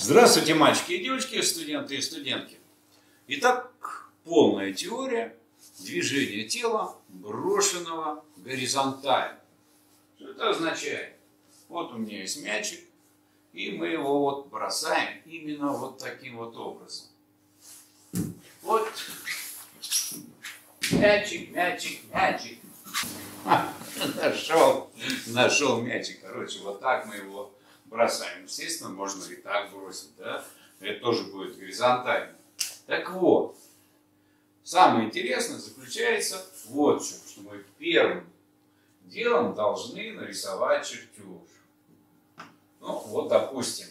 Здравствуйте, мальчики и девочки, студенты и студентки. Итак, полная теория движения тела, брошенного горизонтально. Что это означает? Вот у меня есть мячик, и мы его вот бросаем именно вот таким вот образом. Вот мячик, мячик, мячик. Нашел мячик. Короче, вот так мы его бросаем. Естественно, можно и так бросить, да? Это тоже будет горизонтально. Так вот, самое интересное заключается вот в чем, что мы первым делом должны нарисовать чертеж. Ну, вот, допустим,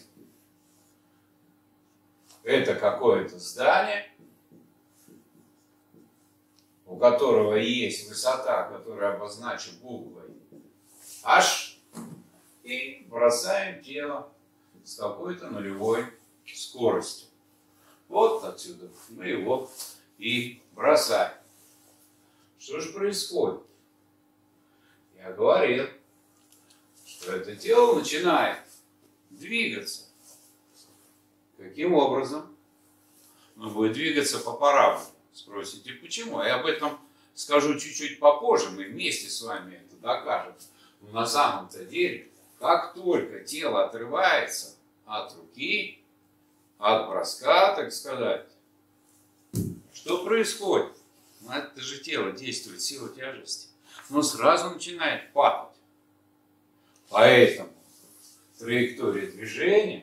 это какое-то здание, у которого есть высота, которую обозначу буквой H, и бросаем тело с какой-то нулевой скоростью. Вот отсюда мы его и бросаем. Что же происходит? Я говорил, что это тело начинает двигаться. Каким образом? Оно будет двигаться по параболе. Спросите, почему? Я об этом скажу чуть-чуть попозже. Мы вместе с вами это докажем. Но на самом-то деле, как только тело отрывается от руки, от броска, так сказать, что происходит? Ну, это же тело действует, сила тяжести. Оно сразу начинает падать. Поэтому траектория движения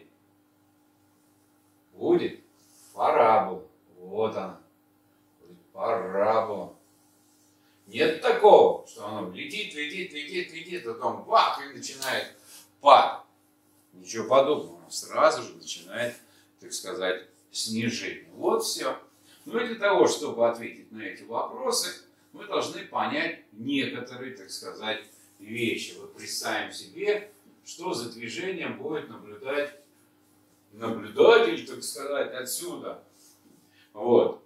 будет парабола. Вот она. Будет парабола. Нет такого, что оно летит, а потом бах, и начинает падать. Ничего подобного. Оно сразу же начинает, так сказать, снижение. Вот все. Ну и для того, чтобы ответить на эти вопросы, мы должны понять некоторые, так сказать, вещи. Вот представим себе, что за движением будет наблюдать наблюдатель, так сказать, отсюда. Вот.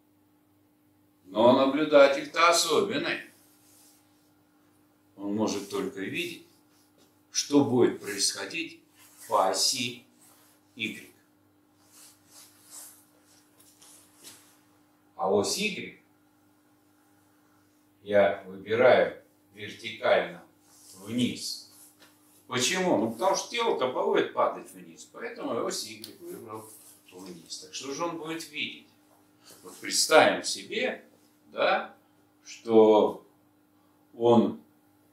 Но наблюдатель-то особенный. Он может только видеть, что будет происходить по оси Y. А ось Y я выбираю вертикально вниз. Почему? Ну, потому что тело-то будет падать вниз, поэтому я ось Y выбрал вниз. Так что же он будет видеть? Вот представим себе, да, что он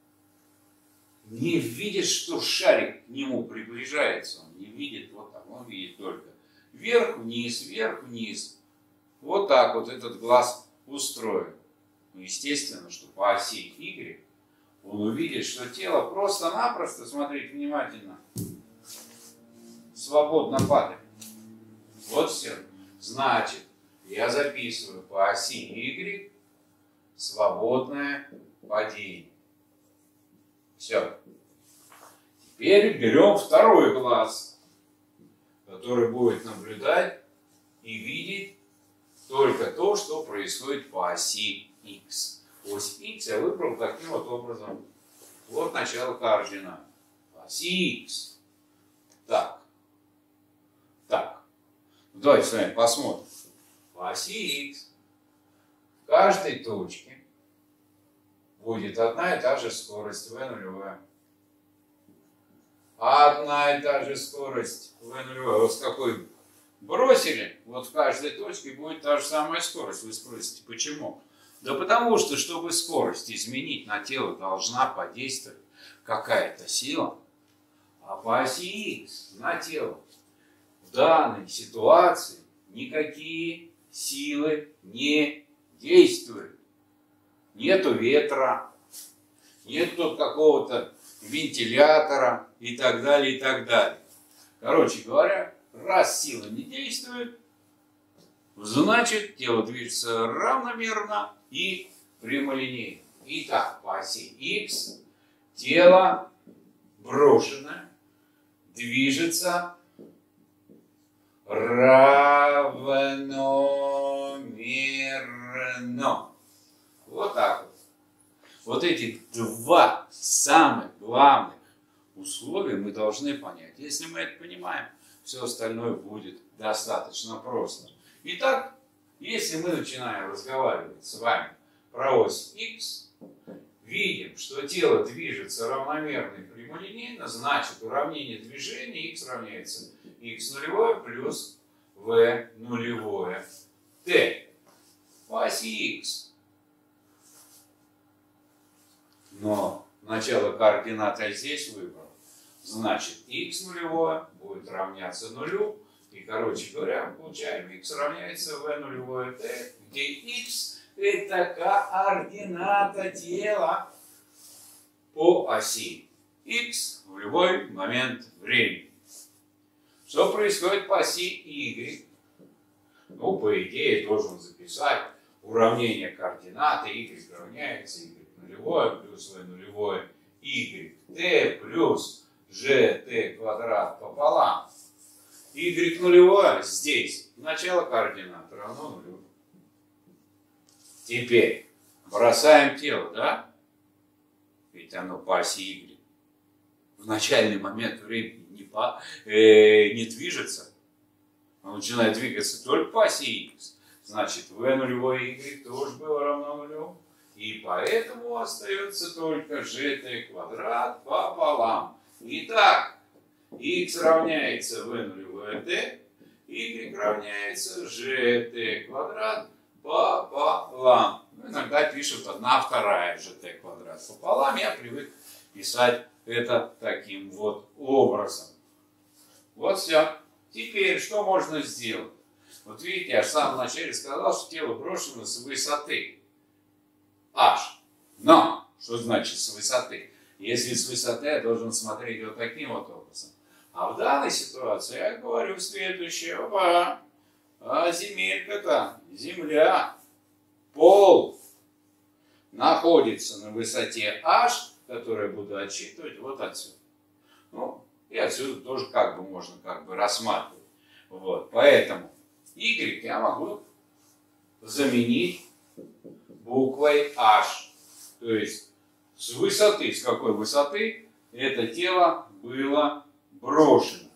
не видит, что шарик к нему приближается. Он не видит вот так, он видит только вверх-вниз, вверх-вниз. Вот так вот этот глаз устроен. Ну, естественно, что по оси Y он увидит, что тело просто-напросто, смотрите внимательно, свободно падает. Вот все. Значит, я записываю по оси Y свободное падение. Все. Теперь берем второй глаз, который будет наблюдать и видеть только то, что происходит по оси X. Ось X я выбрал таким вот образом. Вот начало координат. Оси X. Так. Так. Давайте с вами посмотрим. По оси X в каждой точке будет одна и та же скорость v нулевая. Одна и та же скорость v нулевая. Вот с какой бросили, вот в каждой точке будет та же самая скорость. Вы спросите, почему? Да потому что, чтобы скорость изменить на тело, должна подействовать какая-то сила. А по оси X на тело в данной ситуации никакие силы не действуют. Нету ветра, нету какого-то вентилятора и так далее, и так далее. Короче говоря, раз сила не действует, значит тело движется равномерно и прямолинейно. Итак, по оси X тело брошенное движется равномерно. Вот так вот. Вот эти два самых главных условия мы должны понять. Если мы это понимаем, все остальное будет достаточно просто. Итак, если мы начинаем разговаривать с вами про ось x, видим, что тело движется равномерно и прямолинейно, значит уравнение движения x равняется x нулевое плюс v нулевое t по оси x. Но начало координат я здесь выбрал. Значит, x нулевое будет равняться нулю. И, короче говоря, получаем x равняется v нулевое t, где x это координата тела по оси x в любой момент времени. Что происходит по оси y? Ну, по идее, должен записать уравнение координаты y равняется y нулевое плюс v нулевое y t плюс gt квадрат пополам. Y нулевое здесь, начало координат равно нулю. Теперь бросаем тело, да? Ведь оно по оси y. В начальный момент времени не движется. Оно начинает двигаться только по оси x. Значит, v нулевое y тоже было равно нулю. И поэтому остается только gt квадрат пополам. Итак, x равняется v нулевое t, y равняется gt квадрат пополам. Иногда пишут 1/2 gt квадрат пополам. Я привык писать это таким вот образом. Вот все. Теперь что можно сделать? Вот видите, я в самом начале сказал, что тело брошено с высоты h. Но, что значит с высоты? Если с высоты, я должен смотреть вот таким вот образом. А в данной ситуации я говорю следующее. Опа, а земелька-то, земля, пол находится на высоте h, которую я буду отсчитывать вот отсюда. Ну, и отсюда тоже можно рассматривать. Вот, поэтому y я могу заменить буквой h. То есть с высоты, с какой высоты это тело было брошено.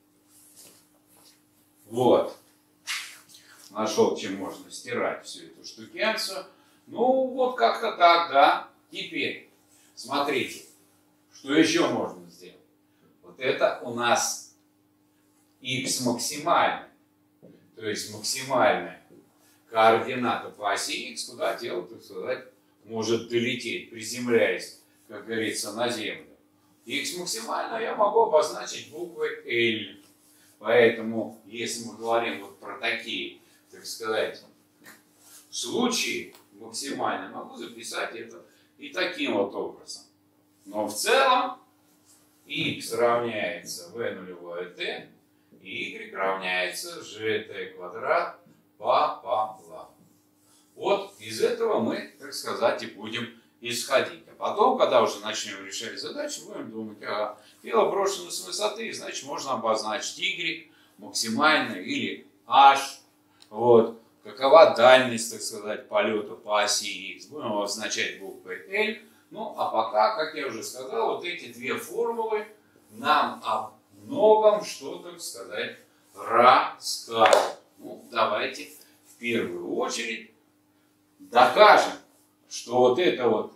Вот. Нашел, чем можно стирать всю эту штукенцию. Ну, вот как-то так, да. Теперь, смотрите, что еще можно сделать. Вот это у нас x максимальная. То есть максимальная координата по оси x, куда тело, так сказать, может долететь, приземляясь, как говорится, на землю. X максимально я могу обозначить буквой L. Поэтому, если мы говорим вот про такие, так сказать, случаи максимально, могу записать это и таким вот образом. Но в целом x равняется v нулевое t, и y равняется gt квадрат пополам. Вот из этого мы, так сказать, и будем исходить. А потом, когда уже начнем решать задачи, будем думать, тело брошено с высоты, значит, можно обозначить y максимально или h. Вот. Какова дальность, так сказать, полета по оси x. Будем обозначать буквой L. Ну, а пока, как я уже сказал, вот эти две формулы нам о многом что, так сказать, расскажут. Ну, давайте в первую очередь докажем, что вот эта вот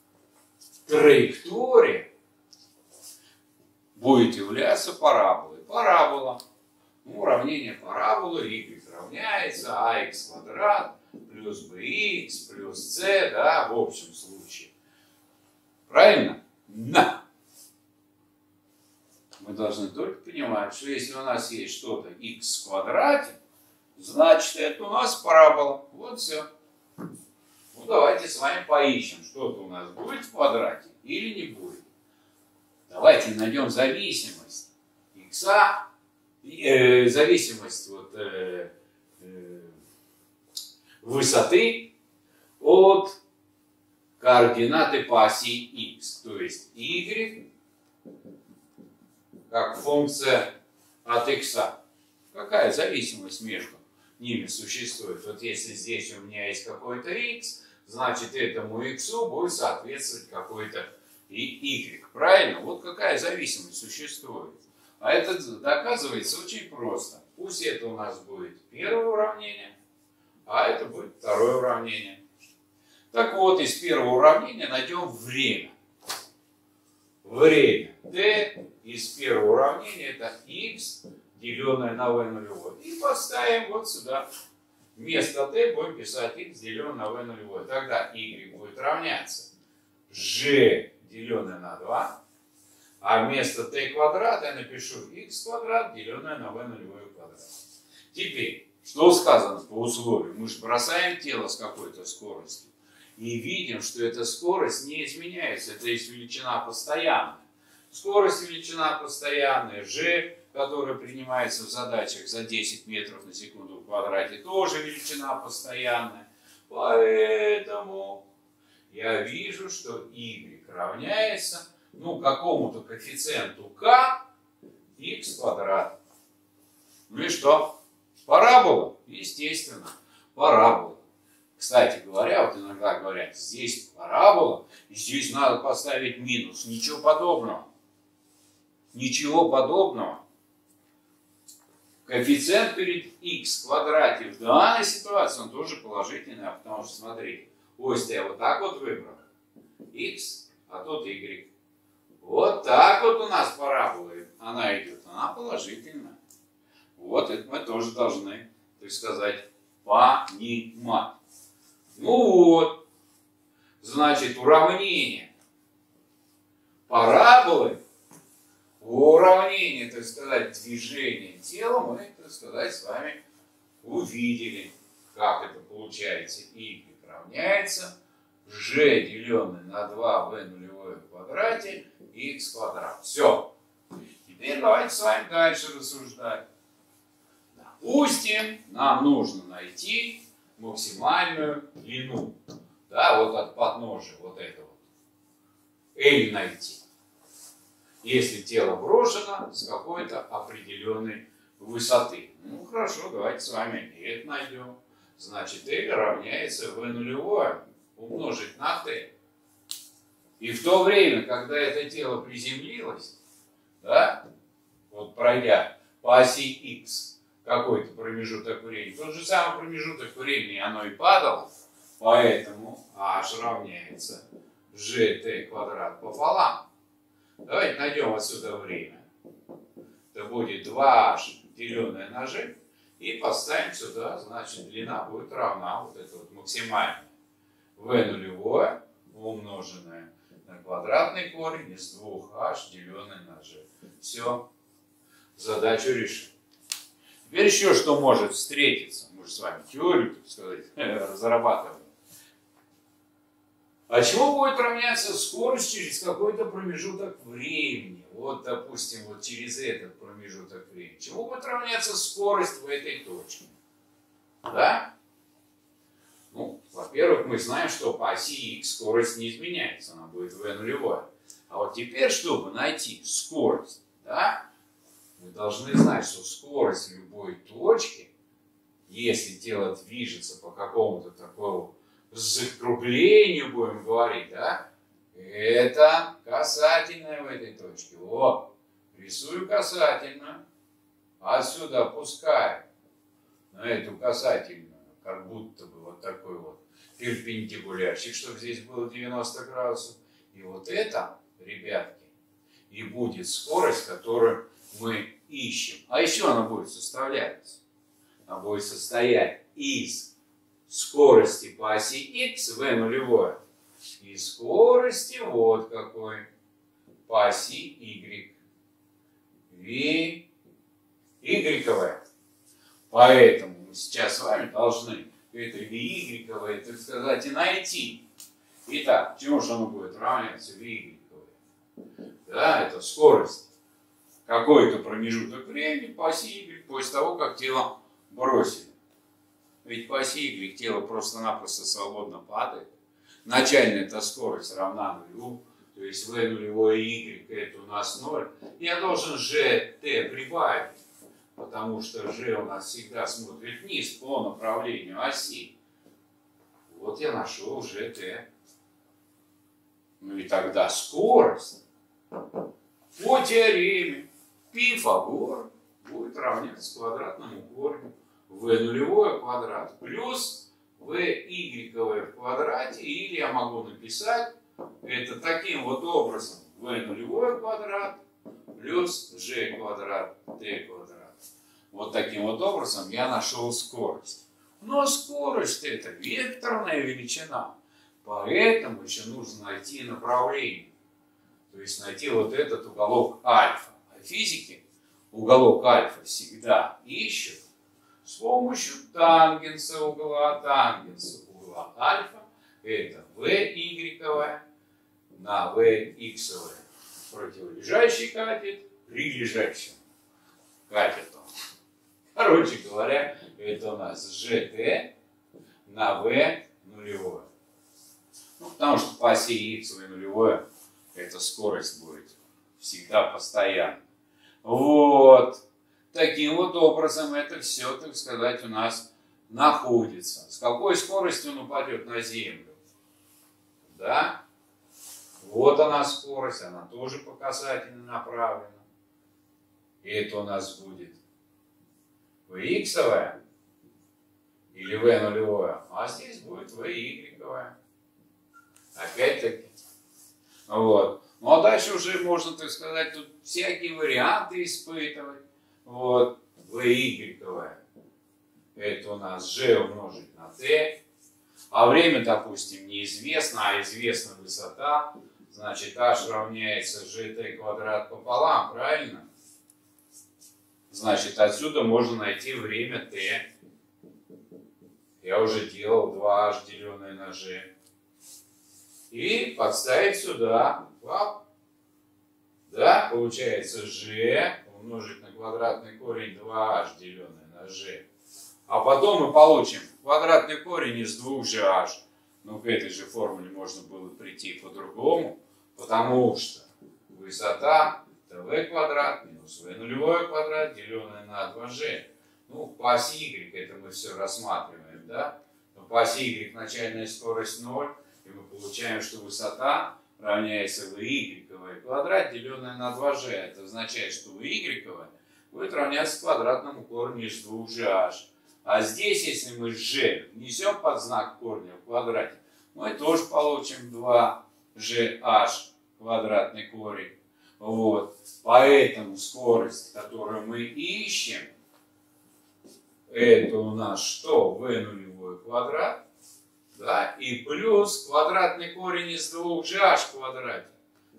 траектория будет являться параболой. Парабола. Ну, уравнение параболы y равняется ax квадрат плюс bx плюс c, да, в общем случае. Правильно? Да. Мы должны только понимать, что если у нас есть что-то x в квадрате, значит, это у нас парабола. Вот все. Ну, давайте с вами поищем, что-то у нас будет в квадрате или не будет. Давайте найдем зависимость x, зависимость вот, высоты от координаты по оси x. То есть y как функция от x. Какая зависимость между ними существует? Вот если здесь у меня есть какой-то x, значит этому x будет соответствовать какой-то y. Правильно? Вот какая зависимость существует. А это доказывается очень просто. Пусть это у нас будет первое уравнение, а это будет второе уравнение. Так вот, из первого уравнения найдем время. Время t из первого уравнения это x, деленное на v нулевое. И поставим вот сюда. Вместо t будем писать x, деленное на v нулевое. Тогда y будет равняться g, деленное на 2. А вместо t квадрат я напишу x квадрат, деленное на v нулевое квадрат. Теперь, что сказано по условию? Мы же бросаем тело с какой-то скоростью. И видим, что эта скорость не изменяется. Это есть величина постоянная. Скорость величина постоянная. G, которая принимается в задачах за 10 метров на секунду в квадрате, тоже величина постоянная. Поэтому я вижу, что y равняется какому-то коэффициенту k x квадрат. Ну и что? Парабола? Естественно, парабола. Кстати говоря, вот иногда говорят, здесь парабола, и здесь надо поставить минус. Ничего подобного. Ничего подобного. Коэффициент перед x в квадрате в данной ситуации, он тоже положительный, потому что, смотрите, ось я вот так вот выбрал. X, а тут y. Вот так вот у нас парабола, она идет, она положительная. Вот это мы тоже должны, так сказать, понимать. Ну вот, значит, уравнение параболы, уравнение, так сказать, движения тела мы, так сказать, с вами увидели, как это получается. Y равняется g, деленное на 2v нулевое в квадрате, x квадрат. Все. Теперь давайте с вами дальше рассуждать. Допустим, нам нужно найти максимальную длину. Да, вот от подножия, вот это вот. L найти. Если тело брошено с какой-то определенной высоты. Ну хорошо, давайте с вами это найдем. Значит, L равняется v нулевое умножить на t. И в то время, когда это тело приземлилось, да, вот пройдя по оси x, какой-то промежуток времени. Тот же самый промежуток времени оно и падало, поэтому h равняется gt квадрат пополам. Давайте найдем отсюда время. Это будет 2h, деленное на g, и поставим сюда, значит, длина будет равна, вот это вот максимальная, v нулевое, умноженное на квадратный корень из 2h, деленное на g. Все, задачу решим. Теперь еще что может встретиться? Мы же с вами теорию, так сказать, разрабатываем. А чему будет равняться скорость через какой-то промежуток времени? Вот, допустим, вот через этот промежуток времени. Чему будет равняться скорость в этой точке? Да? Ну, во-первых, мы знаем, что по оси x скорость не изменяется, она будет v нулевая. А вот теперь, чтобы найти скорость, да, мы должны знать, что скорость любой точки, если тело движется по какому-то такому закруглению, будем говорить, да, это касательная в этой точке. Вот, рисую касательную, отсюда опускаю на эту касательную, как будто бы вот такой вот перпендикулярчик, чтобы здесь было 90 градусов. И вот это, ребятки, и будет скорость, которую мы ищем. А еще она будет составляться. Она будет состоять из скорости по оси x, v нулевое, и скорости вот какой по оси y, v y. Поэтому мы сейчас с вами должны это v y, так сказать, и найти. Итак, чему же оно будет равняться v y? Да, это скорость. Какой-то промежуток времени по оси y после того, как тело бросили. Ведь по оси y тело просто-напросто свободно падает. Начальная эта скорость равна нулю, то есть v нулевое y это у нас 0. Я должен gt прибавить, потому что g у нас всегда смотрит вниз по направлению оси. Вот я нашел gt. Ну и тогда скорость по теореме Пифагор будет равняться квадратному корню v нулевое квадрат плюс vy в квадрате, или я могу написать это таким вот образом: v нулевое квадрат плюс g квадрат t квадрат. Вот таким вот образом я нашел скорость. Но скорость — это векторная величина, поэтому еще нужно найти направление. То есть найти вот этот уголок альфа. А физики уголок альфа всегда ищут с помощью тангенса угла. Тангенс угла альфа — это vy на vx. Противолежащий катет прилежащим катетом. Короче говоря, это у нас gt на v нулевое. Ну, потому что по оси x v нулевое эта скорость будет всегда постоянной. Вот. Таким вот образом это все, так сказать, у нас находится. С какой скоростью он упадет на Землю? Да? Вот она скорость, она тоже показательно направлена. И это у нас будет vx или v нулевое, а здесь будет vy. Опять-таки. Вот. Ну а дальше уже можно, так сказать, тут всякие варианты испытывать. Вот. vy. Это у нас g умножить на t. А время, допустим, неизвестно, а известна высота. Значит, h равняется gt квадрат пополам, правильно? Значит, отсюда можно найти время t. Я уже делал 2h деленное на g. И подставить сюда. Да, получается g умножить на квадратный корень 2h деленное на g. А потом мы получим квадратный корень из 2gh. Но к этой же формуле можно было прийти по-другому, потому что высота это v квадрат минус v нулевое квадрат деленное на 2g. Ну, по оси y это мы все рассматриваем, да? Но по оси y начальная скорость 0, и мы получаем, что высота равняется vy квадрат деленное на 2g. Это означает, что vy будет равняться квадратному корню из 2gh. А здесь, если мы g внесем под знак корня в квадрате, мы тоже получим 2gh квадратный корень. Вот. Поэтому скорость, которую мы ищем, это у нас что? v нулевой квадрат. Да, и плюс квадратный корень из 2gh в квадрате.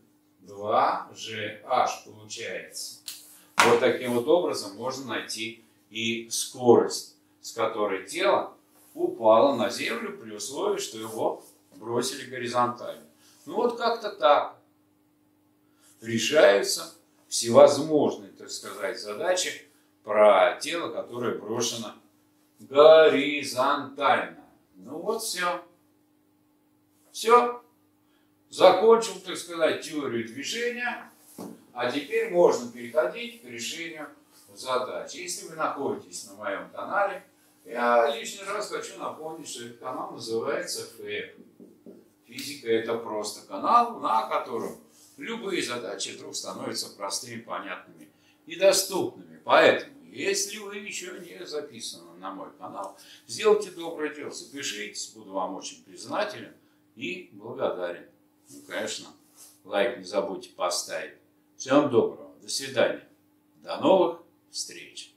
2gh получается. Вот таким вот образом можно найти и скорость, с которой тело упало на Землю при условии, что его бросили горизонтально. Ну вот как-то так решаются всевозможные, так сказать, задачи про тело, которое брошено горизонтально. Ну вот все. Все. Закончил, так сказать, теорию движения. А теперь можно переходить к решению задач. Если вы находитесь на моем канале, я лишний раз хочу напомнить, что этот канал называется ФЭП. Физика — это просто канал, на котором любые задачи вдруг становятся простыми, понятными и доступными. Поэтому, если вы еще не записаны на мой канал, сделайте доброе дело, запишитесь, буду вам очень признателен и благодарен. Ну, конечно, лайк не забудьте поставить. Всем доброго, до свидания, до новых встреч.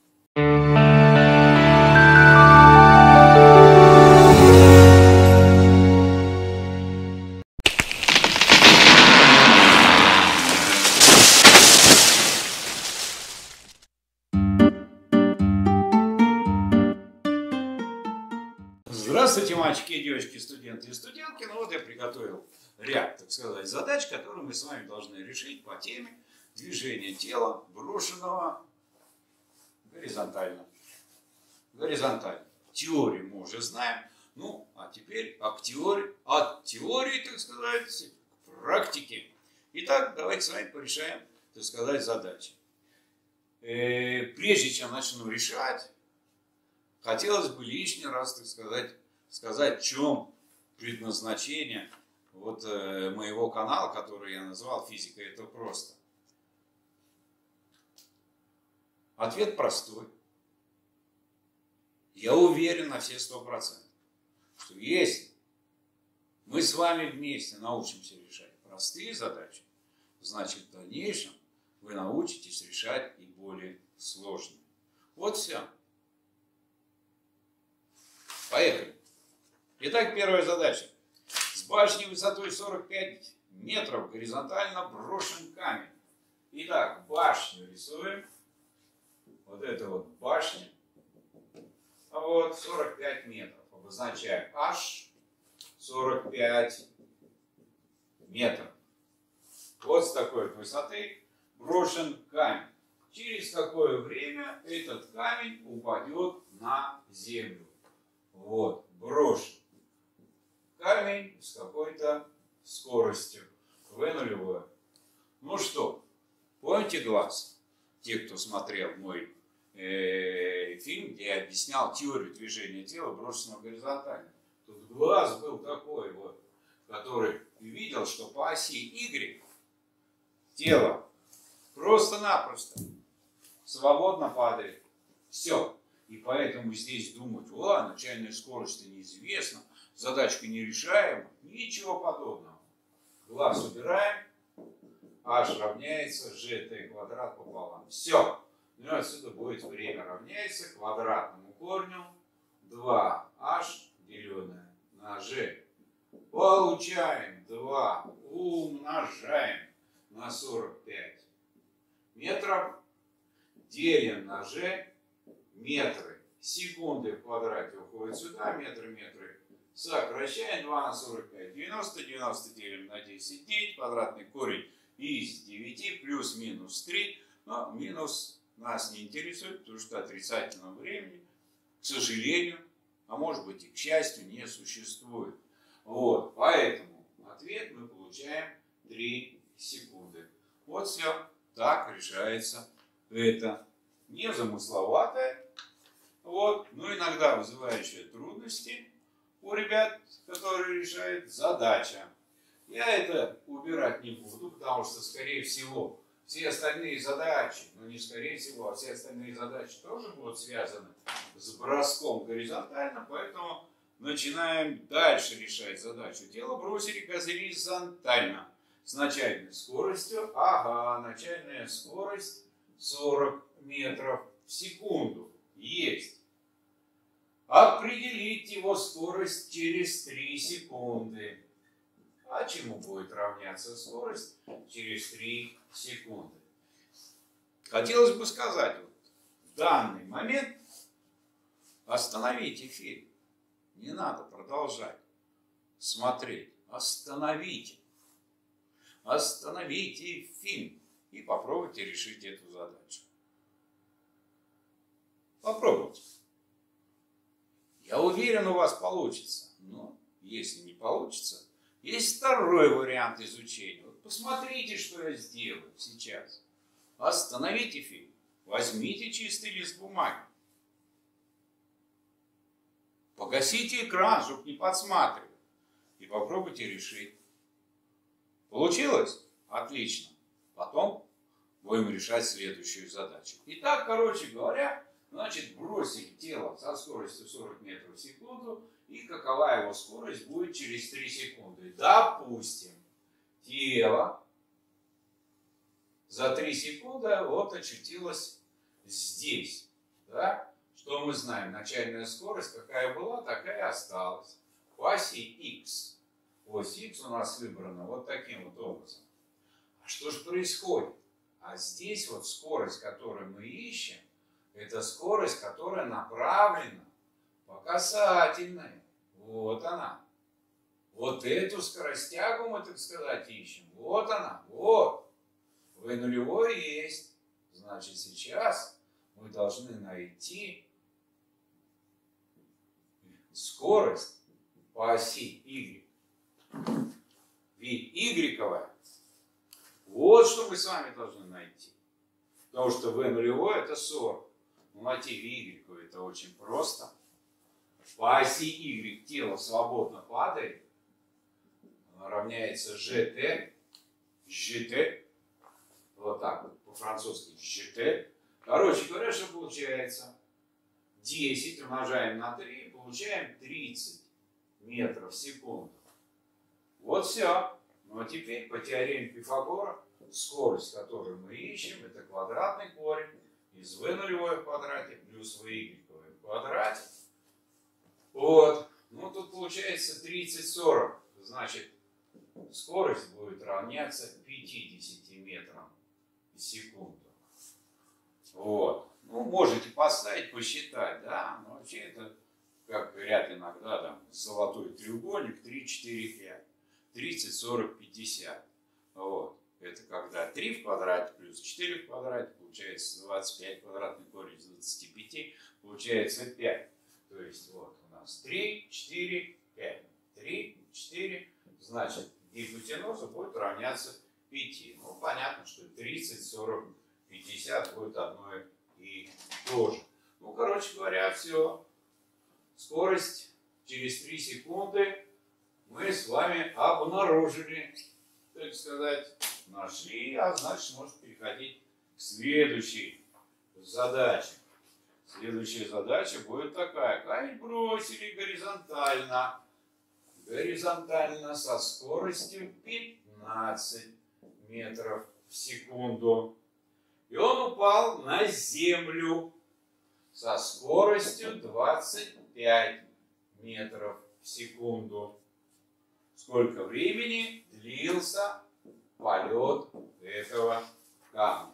Здравствуйте, мальчики и девочки, студенты и студентки. Ну вот я приготовил ряд, так сказать, задач, которые мы с вами должны решить по теме движения тела, брошенного горизонтально. Теорию мы уже знаем. Ну, а теперь от теории, так сказать, к практике. Итак, давайте с вами порешаем, так сказать, задачи. Прежде чем начну решать, хотелось бы лишний раз, так сказать, в чем предназначение вот моего канала, который я назвал «Физика – это просто». Ответ простой. Я уверен на все 100%, что если мы с вами вместе научимся решать простые задачи, значит в дальнейшем вы научитесь решать и более сложные. Вот все. Поехали. Итак, первая задача. С башни высотой 45 метров горизонтально брошен камень. Итак, башню рисуем. Вот это вот башня. Вот 45 метров. Обозначаем H 45 метров. Вот с такой вот высоты брошен камень. Через какое время этот камень упадет на землю? Вот, брошен камень с какой-то скоростью. V нулевое. Ну что, помните глаз? Те, кто смотрел мой фильм, где я объяснял теорию движения тела, брошенного горизонтально. Тут глаз был такой вот, который видел, что по оси Y тело просто-напросто свободно падает. Все. И поэтому здесь думать, начальная скорость неизвестна, задачка нерешаема. Ничего подобного. Глаз убираем, h равняется gt квадрат пополам. Все. Ну и отсюда будет время равняется квадратному корню 2h, деленное на g. Получаем 2, умножаем на 45 метров, делим на g, метры. Секунды в квадрате уходят сюда, метры. Сокращаем 2 на 45, 90, 90 делим на 10, 9, квадратный корень из 9 плюс-минус 3, но минус нас не интересует, потому что отрицательного времени, к сожалению, а может быть и к счастью, не существует. Вот, поэтому ответ мы получаем 3 секунды. Вот все. Так решается это незамысловатое, вот, но иногда вызывающее трудности у ребят, которые решают задача. Я это убирать не буду, потому что, скорее всего, все остальные задачи, ну не скорее всего, а все остальные задачи тоже будут связаны с броском горизонтально, поэтому начинаем дальше решать задачу. Тело бросили горизонтально с начальной скоростью. Ага, начальная скорость 40 метров в секунду. Есть. Определить его скорость через 3 секунды. А чему будет равняться скорость через 3 секунды? Хотелось бы сказать, вот, в данный момент остановите фильм. Не надо продолжать смотреть. Остановите. Остановите фильм и попробуйте решить эту задачу. Попробуйте. Я уверен, у вас получится. Но если не получится, есть второй вариант изучения. Вот посмотрите, что я сделаю сейчас. Остановите фильм. Возьмите чистый лист бумаги. Погасите экран, чтобы не подсматривать. И попробуйте решить. Получилось? Отлично. Потом будем решать следующую задачу. Итак, короче говоря, значит, бросим тело со скоростью 40 метров в секунду. И какова его скорость будет через 3 секунды. Допустим, тело за 3 секунды вот очутилось здесь. Да? Что мы знаем? Начальная скорость какая была, такая и осталась. По оси X. Ось X у нас выбрана вот таким вот образом. А что же происходит? А здесь вот скорость, которую мы ищем, это скорость, которая направлена по касательной. Вот она. Вот эту скоростягу мы, так сказать, ищем. Вот она. Вот. V нулевой есть. Значит, сейчас мы должны найти скорость по оси Y. Ведь Y-ковая. Вот что мы с вами должны найти. Потому что V нулевой это 40. Но найти Y это очень просто. По оси Y тело свободно падает. Оно равняется GT. GT. Вот так вот по-французски. GT. Короче говоря, что получается? 10 умножаем на 3, получаем 30 метров в секунду. Вот все. Ну а теперь по теореме Пифагора скорость, которую мы ищем, это квадратный корень из v нулевой в квадрате плюс v в квадрате. Вот. Ну тут получается 30-40. Значит, скорость будет равняться 50 метрам в секунду. Вот. Ну, можете поставить, посчитать, да. Но вообще это, как говорят иногда, там, золотой треугольник 3, 4, 5. 30, 40, 50. Вот. Это когда 3 в квадрате плюс 4 в квадрате, получается 25, квадратный корень из 25, получается 5. То есть вот у нас 3, 4, 5. 3, 4, значит гипотенуза будет равняться 5. Ну, понятно, что 30, 40, 50 будет одно и то же. Ну, короче говоря, все. Скорость через 3 секунды мы с вами обнаружили, так сказать, нашли, а значит, можно переходить к следующей задаче. Следующая задача будет такая. Камень бросили горизонтально. Горизонтально со скоростью 15 метров в секунду. И он упал на землю со скоростью 25 метров в секунду. Сколько времени длился полет этого камня?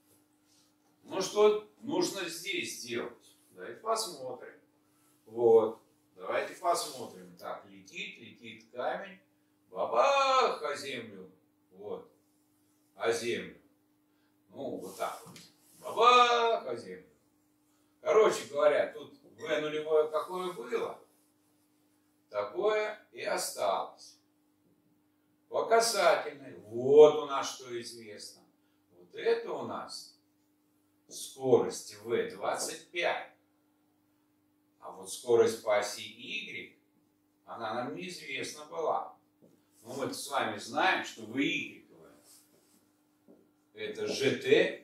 Ну, что нужно здесь сделать? Давайте посмотрим. Вот. Давайте посмотрим. Так, летит камень. Бабах! О землю. Вот. О землю. Ну, вот так вот. Бабах! О землю. Короче говоря, тут v нулевое какое было, такое и осталось. По касательной. Вот у нас что известно. Вот это у нас скорость v 25. А вот скорость по оси y, она нам неизвестна была. Но мы с вами знаем, что v это gt.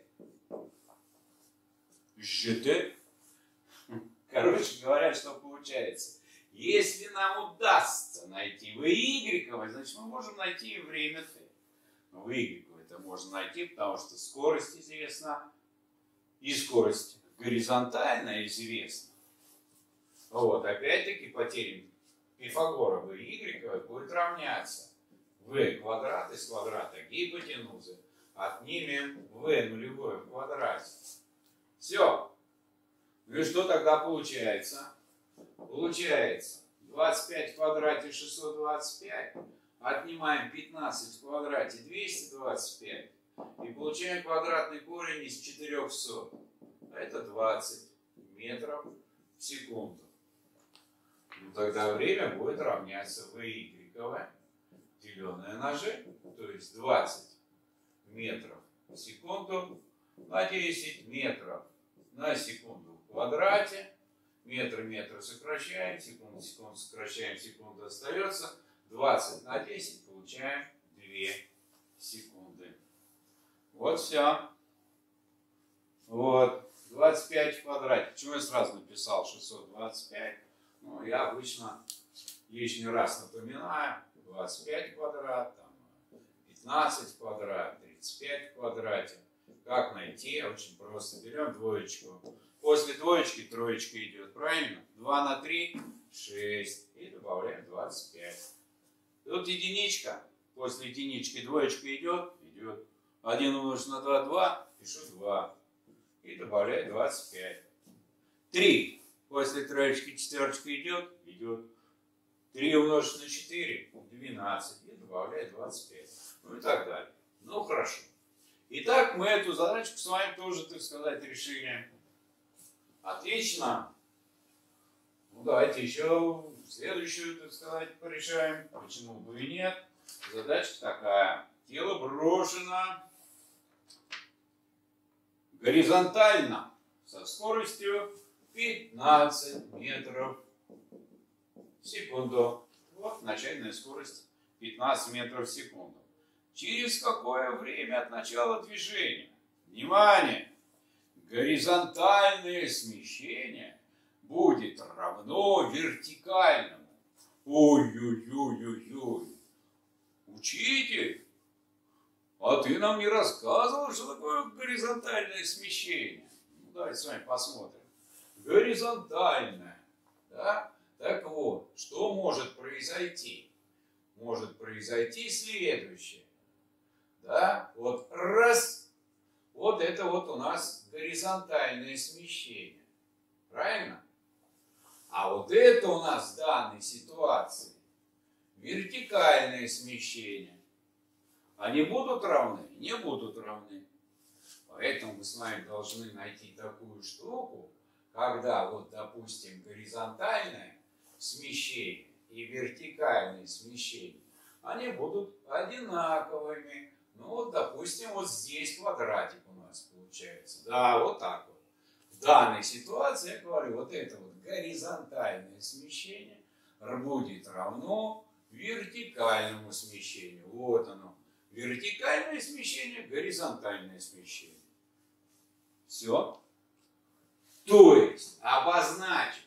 Короче говоря, что получается? Если нам удастся найти v, значит мы можем найти и время t. Но v это можно найти, потому что скорость известна. И скорость горизонтальная известна. Вот, опять-таки, по теореме Пифагора v будет равняться v квадрат из квадрата гипотенузы. Отнимем v нулевое в квадрате. Все. Ну и что тогда получается? Получается 25 в квадрате 625. Отнимаем 15 в квадрате 225. И получаем квадратный корень из 400. Это 20 метров в секунду. Ну, тогда время будет равняться v, деленное на g, то есть 20 метров в секунду на 10 метров на секунду в квадрате. Метр сокращаем, секунду сокращаем, секунда остается. 20 на 10 получаем 2 секунды. Вот все. Вот. 25 в квадрате. Почему я сразу написал 625? Ну, я обычно лишний раз напоминаю. 25 квадрат, там, 15 в квадрат, 35 в квадрате. Как найти? Очень просто. Берем двоечку. После двоечки троечка идет, правильно? 2 на 3, 6. И добавляем 25. Тут единичка. После единички двоечка идет. 1 умножить на 2, 2. Пишу 2. И добавляю 25. 3. После троечки четверочка идет. 3 умножить на 4, 12. И добавляю 25. Ну и так далее. Ну хорошо. Итак, мы эту задачку с вами тоже, так сказать, решили. Отлично. Ну давайте еще следующую, так сказать, порешаем. Почему бы и нет. Задачка такая. Тело брошено горизонтально со скоростью 15 метров в секунду. Вот начальная скорость 15 метров в секунду. Через какое время от начала движения? Внимание! горизонтальное смещение будет равно вертикальному. Ой-ой-ой-ой-ой. Учитель, а ты нам не рассказывал, что такое горизонтальное смещение. Ну, давайте с вами посмотрим. Горизонтальное. Да? Так вот, что может произойти? Может произойти следующее. Да? Вот раз. Вот это вот у нас горизонтальное смещение. Правильно? А вот это у нас в данной ситуации вертикальное смещение. Они будут равны? Не будут равны. Поэтому мы с вами должны найти такую штуку, когда вот, допустим, горизонтальное смещение и вертикальное смещение, они будут одинаковыми. Ну вот, допустим, вот здесь квадратик у нас получается. Да, вот так вот. В данной ситуации, я говорю, вот это вот горизонтальное смещение будет равно вертикальному смещению. Вот оно. Вертикальное смещение, горизонтальное смещение. Все. То есть обозначим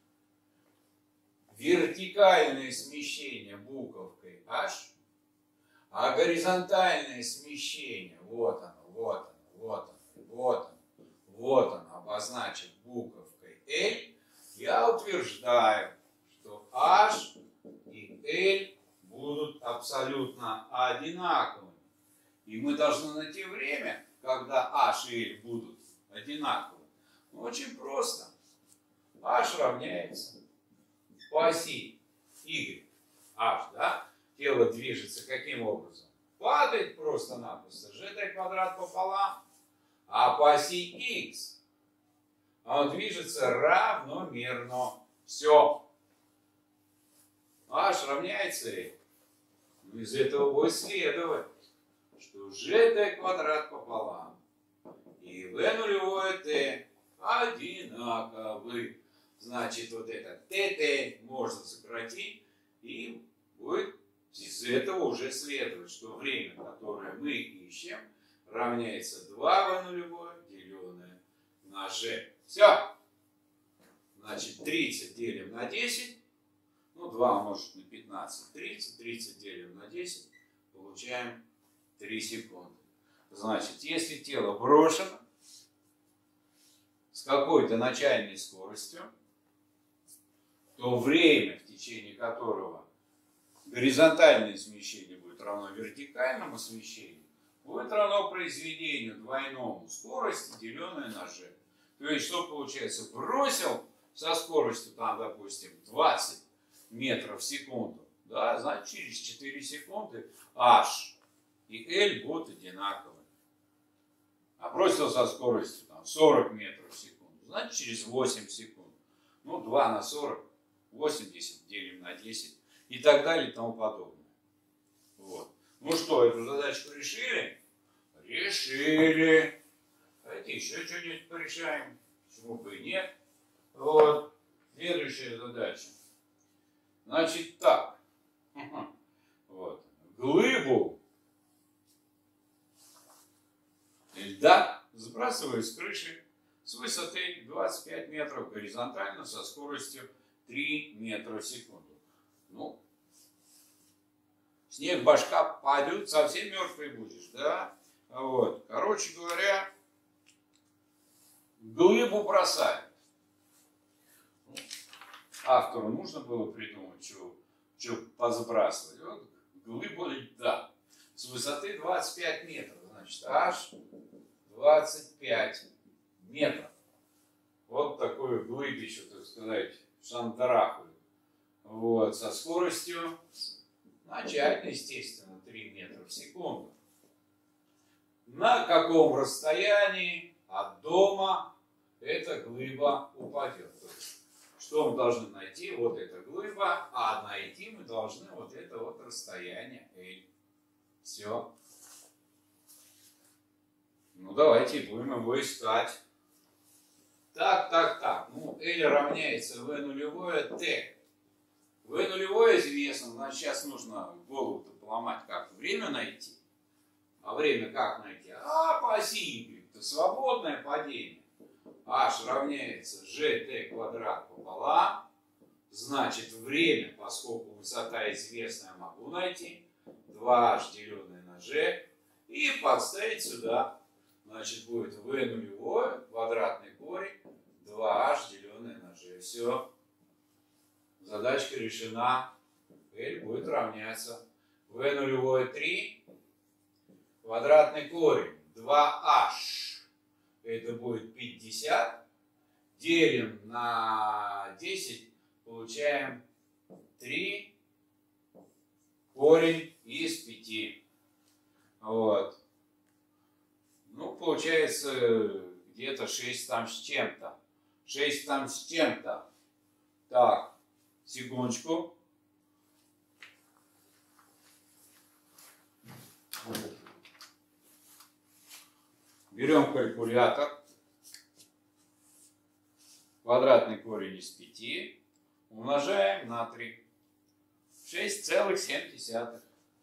вертикальное смещение буковкой H, а горизонтальное смещение, вот оно, вот оно, вот оно, вот оно, вот оно, обозначив буковкой L, я утверждаю, что H и L будут абсолютно одинаковыми. И мы должны найти время, когда H и L будут одинаковы. Ну, очень просто. H равняется по оси Y. H, да? Тело движется каким образом? Падает просто-напросто. G квадрат пополам. А по оси X он движется равномерно. Все. H равняется L. Ну, из этого будет следовать, что GT квадрат пополам и V нулевое T одинаковы. Значит, вот это ТТ можно сократить, и будет из этого уже следовать, что время, которое мы ищем, равняется 2V нулевое, деленное на G. Все. Значит, 30 делим на 10. Ну, 2 умножить на 15, 30. 30 делим на 10. Получаем 3 секунды. Значит, если тело брошено с какой-то начальной скоростью, то время, в течение которого горизонтальное смещение будет равно вертикальному смещению, будет равно произведению двойному скорости, деленной на g. То есть, что получается? Бросил со скоростью, там, допустим, 20 метров в секунду, да, значит, через 4 секунды h и L будут одинаковы. А бросил со скоростью там, 40 метров в секунду, значит, через 8 секунд. Ну, 2 на 40, 80 делим на 10 и так далее и тому подобное. Вот. Ну что, эту задачку решили? Решили. Давайте еще что-нибудь порешаем. Почему бы и нет. Вот. Следующая задача. Значит так. Вот. Глыбу льда сбрасываю с крыши с высоты 25 метров горизонтально со скоростью 3 метра в секунду. Ну, снег башка падет, совсем мертвый будешь, да? Вот. Короче говоря, глыбу бросают. Автору нужно было придумать, что позабрасывать. Вот глыбу льда с высоты 25 метров. Значит, аж 25 метров. Вот такую глыбищу, так сказать, шандарахую. Вот, со скоростью начальной, естественно, 3 метра в секунду. На каком расстоянии от дома эта глыба упадет? То есть, что мы должны найти? Вот эта глыба, а найти мы должны вот это вот расстояние L. Все. Ну, давайте будем его искать. Так. Ну, L равняется V нулевое T. V нулевое известно, значит, сейчас нужно голову-то поломать, как время найти. А время как найти? А по оси Y, это свободное падение. h равняется gt квадрат пополам. Значит, время, поскольку высота известная, могу найти. 2h деленное на g. И подставить сюда. Значит, будет v нулевое, квадратный корень, 2h деленное на g. Все. Задачка решена. L будет равняться v нулевое 3, квадратный корень 2h. Это будет 50. Делим на 10. Получаем 3 корень из 5. Вот. Ну, получается где-то 6 там с чем-то. 6 там с чем-то. Так, секундочку. Берем калькулятор. Квадратный корень из 5 умножаем на 3. 6,7.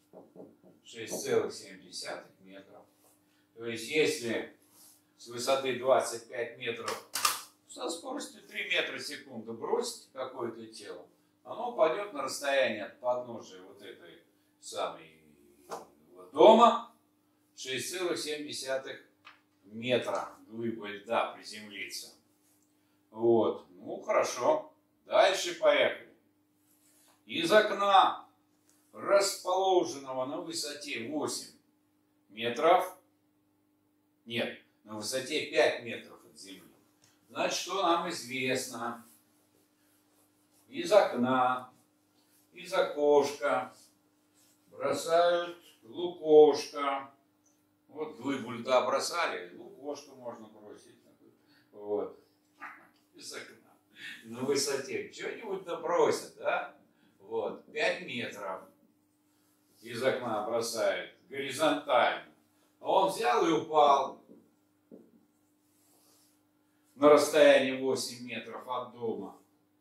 6,7 метров. То есть, если с высоты 25 метров со скоростью 3 метра в секунду бросить какое-то тело, оно упадет на расстояние от подножия вот этой самой дома 6,7 метра глыба льда приземлиться. Вот. Ну, хорошо. Дальше поехали. Из окна, расположенного на высоте 8 метров, нет, на высоте 5 метров от земли. Значит, что нам известно? Из окна, из окошка бросают лукошко. Вот глыбу льда бросали, лукошко можно бросить. Вот. Из окна. На высоте что-нибудь да бросят, да? Вот. 5 метров из окна бросают горизонтально. А он взял и упал на расстоянии 8 метров от дома.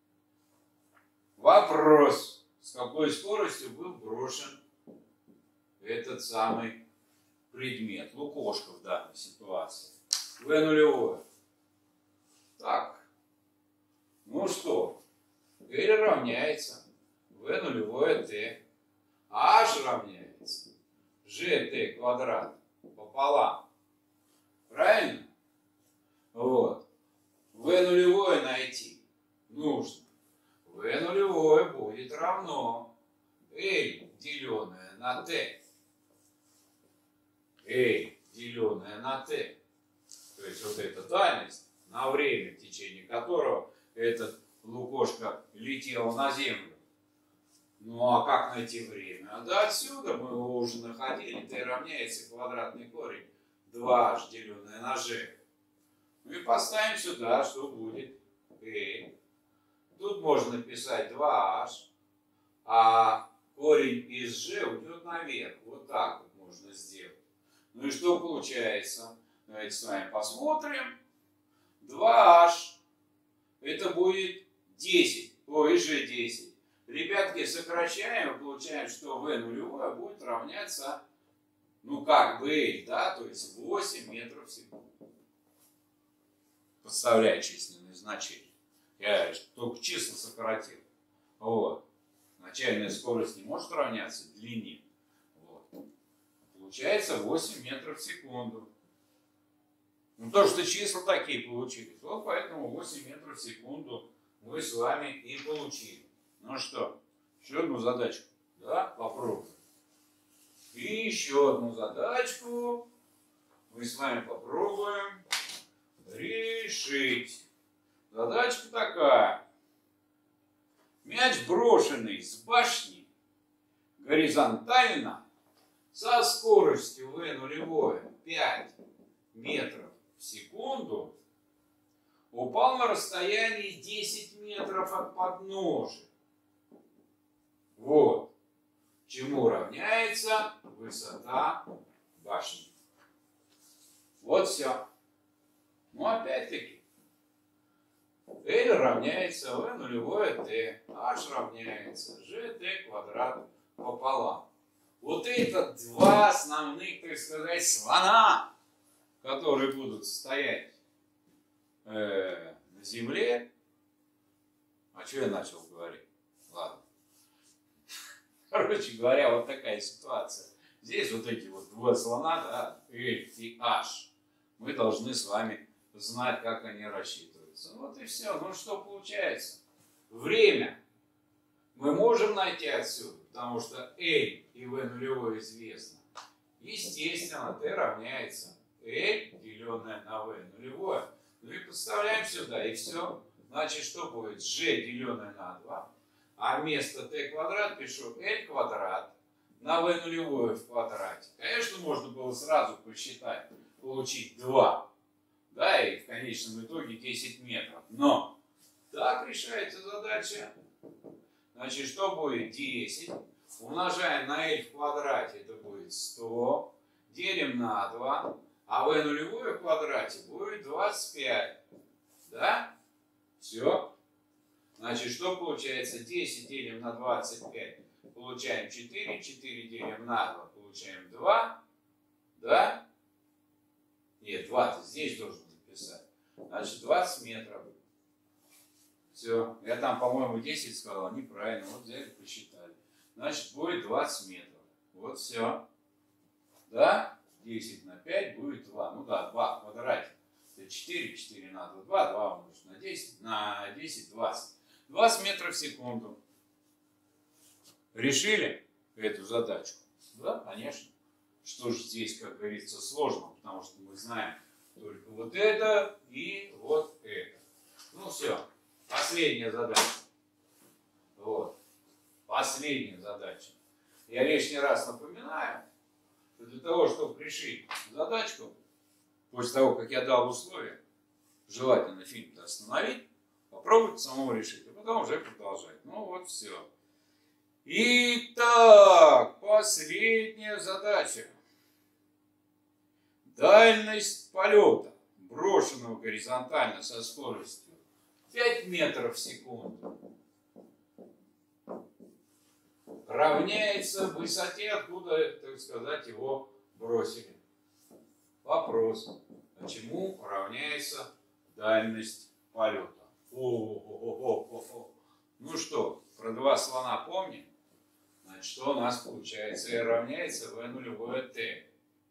Вопрос, с какой скоростью был брошен этот самый предмет, лукошко в данной ситуации. V нулевое. Так, ну что, L равняется V нулевое T, H равняется GT квадрат пополам. Правильно? Вот. V нулевое найти нужно. V нулевое будет равно L деленное на T. L деленное на T. То есть вот эта дальность, на время, в течение которого этот лукошко летел на землю. Ну а как найти время? Да отсюда мы его уже находили. T равняется квадратный корень 2h деленное на g. Ну и поставим сюда, что будет L. Тут можно написать 2h, а корень из g уйдет наверх. Вот так вот можно сделать. Ну и что получается? Давайте с вами посмотрим. 2h. Это будет 10. Ой, g10. Ребятки, сокращаем, получаем, что v нулевое будет равняться, ну как бы L, да, то есть 8 метров в секунду. Подставляю численные значения. Я только числа сократил. Вот. Начальная скорость не может равняться длине. Вот. Получается 8 метров в секунду. Ну, то, что числа такие получились. Вот поэтому 8 метров в секунду мы с вами и получили. Ну что, еще одну задачку. Да, попробуем. И еще одну задачку мы с вами попробуем решить. Задачка такая. Мяч, брошенный с башни горизонтально со скоростью v нулевое 5 метров в секунду, упал на расстоянии 10 метров от подножия. Вот. Чему равняется высота башни. Вот все. Ну, опять-таки. L равняется v нулевое t, h равняется gt квадрат пополам. Вот это два основных, так сказать, слона, которые будут стоять на Земле. А что я начал говорить? Ладно. Короче говоря, вот такая ситуация. Здесь вот эти вот два слона, да, L и H. Мы должны с вами знать, как они рассчитываются. Вот и все. Ну что получается? Время мы можем найти отсюда, потому что L и V нулевое известно. Естественно, T равняется L, деленное на V нулевое. Ну и подставляем сюда, и все. Значит, что будет? G, деленное на 2. А вместо T квадрат пишу L квадрат на V нулевое в квадрате. Конечно, можно было сразу посчитать, получить 2. Да, и в конечном итоге 10 метров. Но так решается задача. Значит, что будет 10? Умножаем на L в квадрате, это будет 100. Делим на 2. А V нулевое в квадрате будет 25. Да? Все. Значит, что получается? 10 делим на 25. Получаем 4. 4 делим на 2. Получаем 2. Да? Нет, 20. Здесь должен записать. Значит, 20 метров. Все. Я там, по-моему, 10 сказал. Неправильно. Вот взяли, посчитали. Значит, будет 20 метров. Вот все. Да? 10 на 5 будет 2. Ну да, 2 в квадрате. Это 4. 4 на 2. 2. 2 умножить на 10. На 10, 20. 20 метров в секунду. Решили эту задачку? Да, конечно. Что же здесь, как говорится, сложно? Потому что мы знаем только вот это и вот это. Ну все. Последняя задача. Вот. Последняя задача. Я лишний раз напоминаю, что для того, чтобы решить задачку, после того, как я дал условия, желательно фильм остановить, попробовать самому решить, а потом уже продолжать. Ну вот все. Итак, последняя задача. Дальность полета, брошенного горизонтально со скоростью 5 метров в секунду, равняется высоте, откуда, так сказать, его бросили. Вопрос. Почему равняется дальность полета? Ну что, про два слона помним? Значит, что у нас получается? R равняется V нулевое T.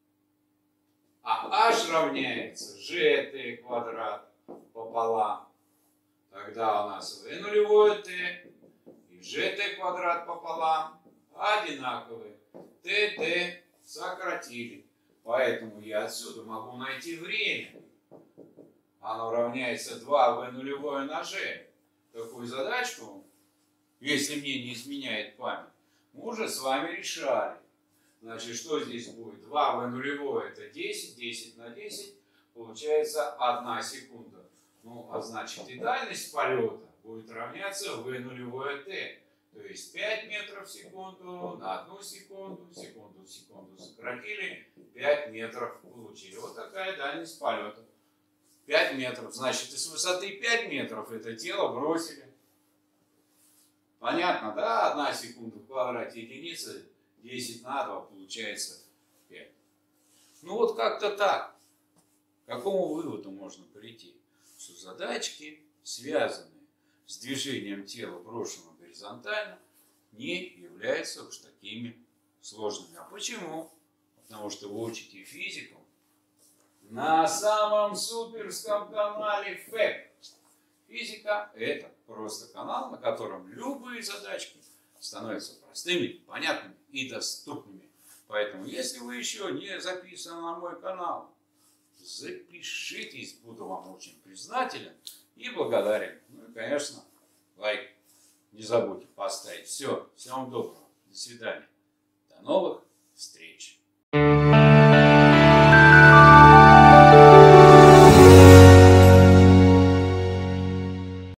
А H равняется GT квадрат пополам. Тогда у нас V нулевое T и GT квадрат пополам одинаковые. TT сократили. Поэтому я отсюда могу найти время. Оно равняется 2V нулевое на G. Такую задачку, если мне не изменяет память, мы уже с вами решали. Значит, что здесь будет? 2V нулевое это 10, 10 на 10, получается 1 секунда. Ну, а значит и дальность полета будет равняться V нулевое T. То есть 5 метров в секунду на 1 секунду, секунду в секунду сократили, 5 метров получили. Вот такая дальность полета. 5 метров. Значит, из высоты 5 метров это тело бросили. Понятно, да? 1 секунда в квадрате единицы, 10 на 2 получается 5. Ну вот как-то так. К какому выводу можно прийти? Что задачки, связанные с движением тела, брошенного горизонтально, не являются уж такими сложными. А почему? Потому что вы учите физику на самом суперском канале ФЭК. Физика – это просто канал, на котором любые задачки становятся простыми, понятными и доступными. Поэтому, если вы еще не записаны на мой канал, запишитесь, буду вам очень признателен и благодарен. Ну и, конечно, лайк не забудьте поставить. Все, всем доброго, до свидания, до новых встреч.